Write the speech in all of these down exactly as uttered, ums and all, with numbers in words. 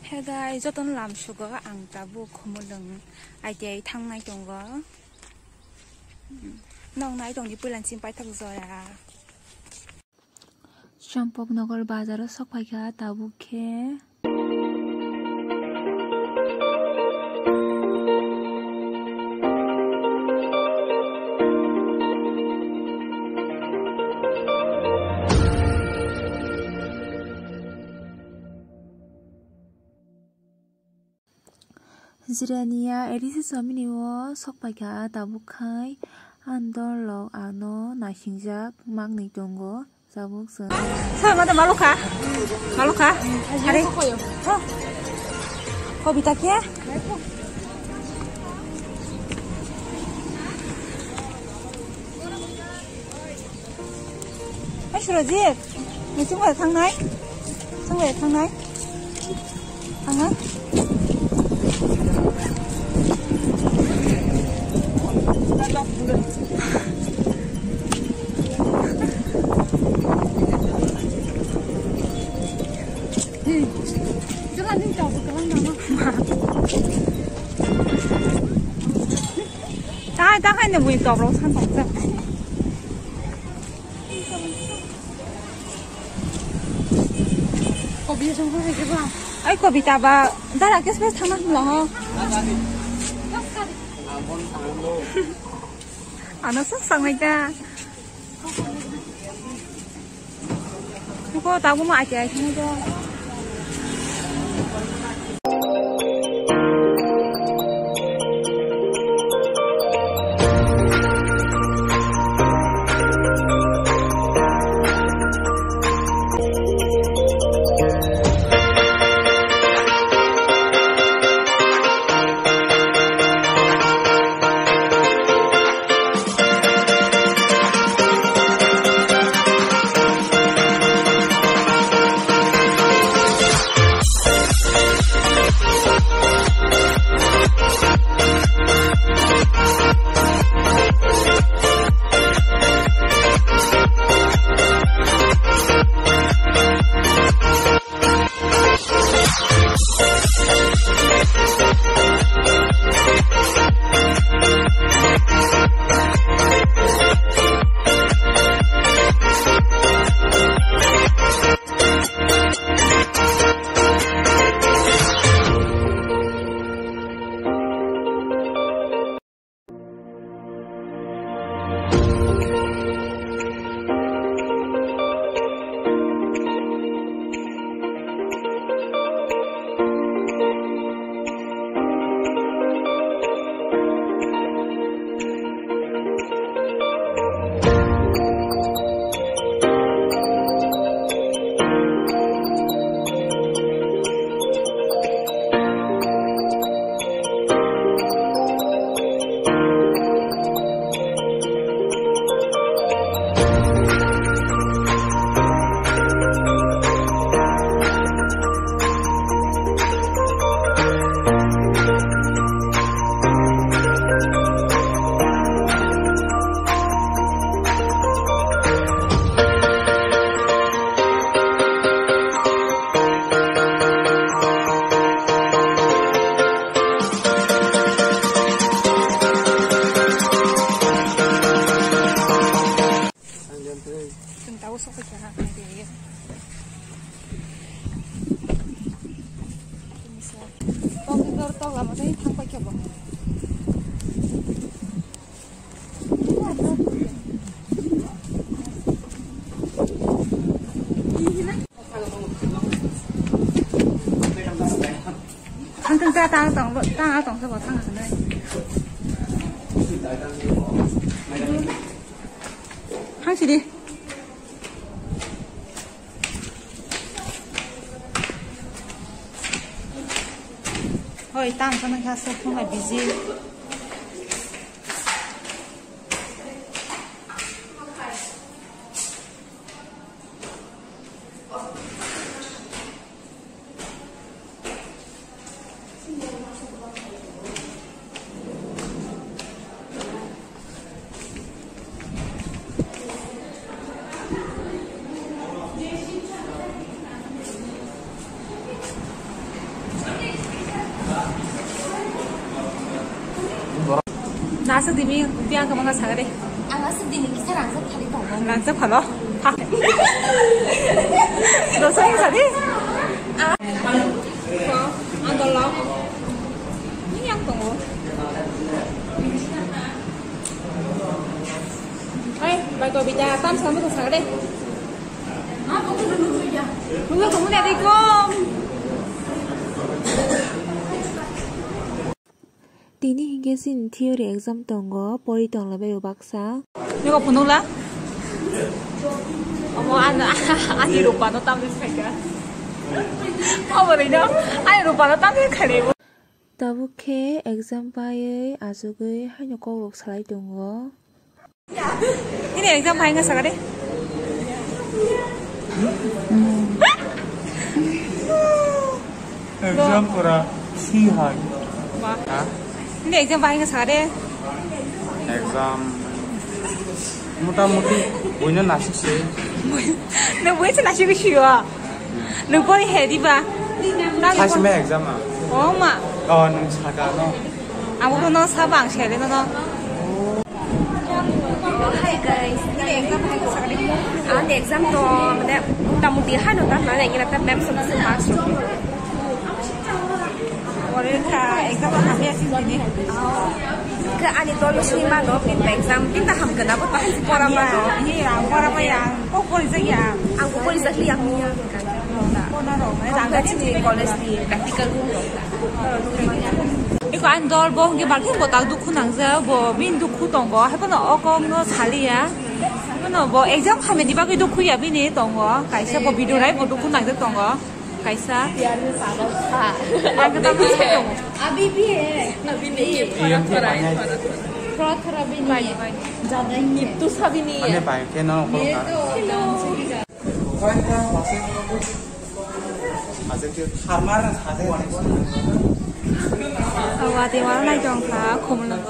Hey guys, tôi đang làm sugar ăn cá buộc không một lần ai chơi thằng này trong đó nông này trong đi bơi lần chim bay thằng rồi à Champoknagar bazar 석파이가 다부케 지라니아 에리스 서미니워 석파이가 다부카이 안돌럭 아노 나싱작 막니동고 자북선 사마다 말로카 말로카 아래 어 거기 딱해 ai sửa gì mình xuống về thang này xuống về thang này thang này大概你会搞不着看懂的。狗比生活还是吧？哎，狗比大吧？咱俩给是不是他们了哈？啊，那是上来的。如果大我买点那个。thằng thằng ta ta tổng ta tổng sẽ vào thằng ở đây thằng gì đi thôi tăng cho nó khác không phải busy 나 스디미 비앙 그만 가서 그래. 아, 스디미 기사랑 서 탈이 더 많아. 란서 팔어. 다. 너 생일 사디? 아. 안 돌라. 이양 동어. Ê, bài cờ bị già, tám sớm mới thật sự đi. Nó cũng không được gì vậy? Đúng rồi, không có đẹp đi con. Tini hingga sin theory exam tongo, pori tong la bayo baksa. 이거 보노라? 어머, 안, 아니, 오빠, 너 땀 냄새 갈까? 어머니냐? 아니, 오빠, 너 땀 냄새 갈래? Tabuke exam baye azugui hanyo kolok salai tongo. Ini exam paling nggak sekali. exam pura sihai. Ini exam paling nggak sekali. exam motamuti punya nasi sih. Nggak boleh sih nasi kecil. Nggak boleh hedi bah. Kasih me exam ah. Oh mak. Oh nung sagano. Aku tuh nong sabang sih, itu nong. Hi guys, Ini exam paling nggak sekali. à, the exam to mình tầm một tiếng hai nó tắm nói này như là tầm em sống sinh hoạt rồi. 원래가 exam 하면 신기해. Cái anh tôi lúc xưa mà nó biết exam, biết ta học cái nào cũng phải qua ra mà. Ini yang, qua apa yang? Kok boleh sih ya? Anh cũng boleh sekali yang ni. Kok naruh? Không có chuyện gì college thì practical cũng được. 이거 안 돌, 뭐, 이게 막 힘고 딱 놓고 나서, 뭐, 민 놓고 던 거, 해보는 어공, 너 살이야. 해보는 뭐, exam 하면 이밖에 놓고 야, 민이 던 거. 가이사, 뭐, 비디오 라이브 놓고 나서 던 거. 가이사. 아, 그 다음에 해동. Yang tu banyak. Ane banyak kena kolok. 아직 그 하마는 사세요. 와, 대화 라이 정사, 고물는 거.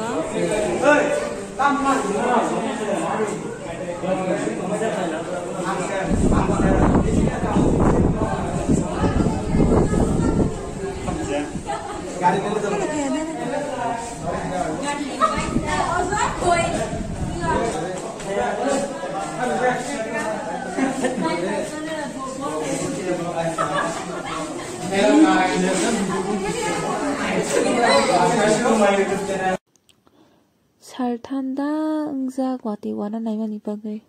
잘 탄다 응자 과티 와나 나이만 이빠게.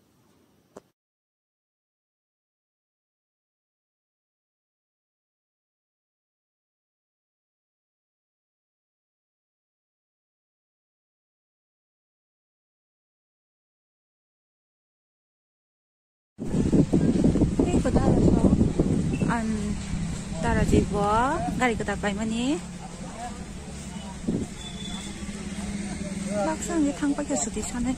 이거 따라서 안 따라지고 가리 그다 빨머니 막상 이 탕밖에 수도 있잖아.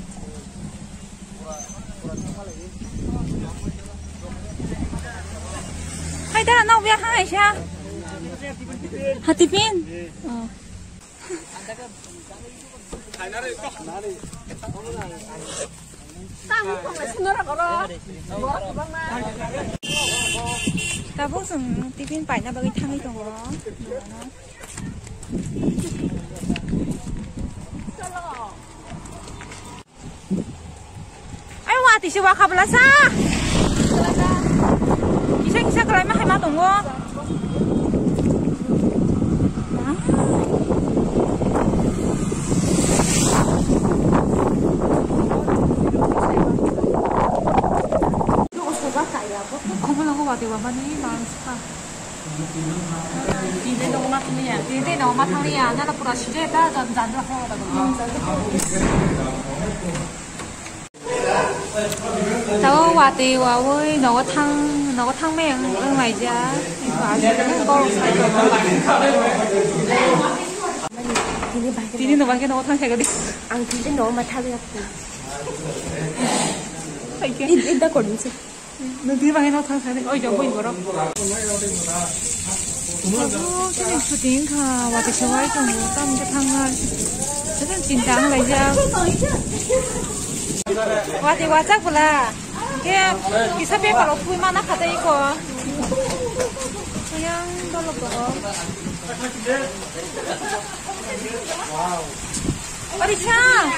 하이 따라 나 왜 하이샤? 하티핀? 어. Ta vô sừng tivi phải na bagi thang itu ngoro. Ayo wa ti si wa kabla sa. Isa isa kalai ma hai ma tunggu. Điều mà đi mà sao? Đi đến đâu mà thằng này à? Đi đến đâu mà thằng này à? Nhà nó bữa sáng giờ ta dần dần ra thôi. Tao qua đi qua với nó có thằng nó có thằng mẹ ở ngoài ra. Qua nó có sai đi đi nó vào cái nó thằng này đi. Ăn thì đến đó mà thay được. Phải ít ít đã còn đi chứ. 너 뒤에 방에 넣어 타서 어 여보 이거로 저도 지금 푸딩카 와도 좋아할 정도 땀게 탕할 저는 진짜 안 가자 와디 와자 불라 그냥 기사배 바로 풀만 하나 가다 이거 그냥 돌로 걸어 어디 차?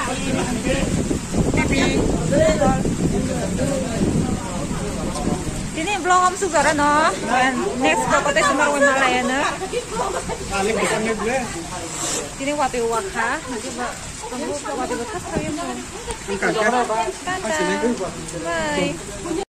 Ini vlog om sugar no. And next ko kote sumar wan malaya na. Ini wati waka. Nanti ba tunggu wati waka sayo mo. Bye.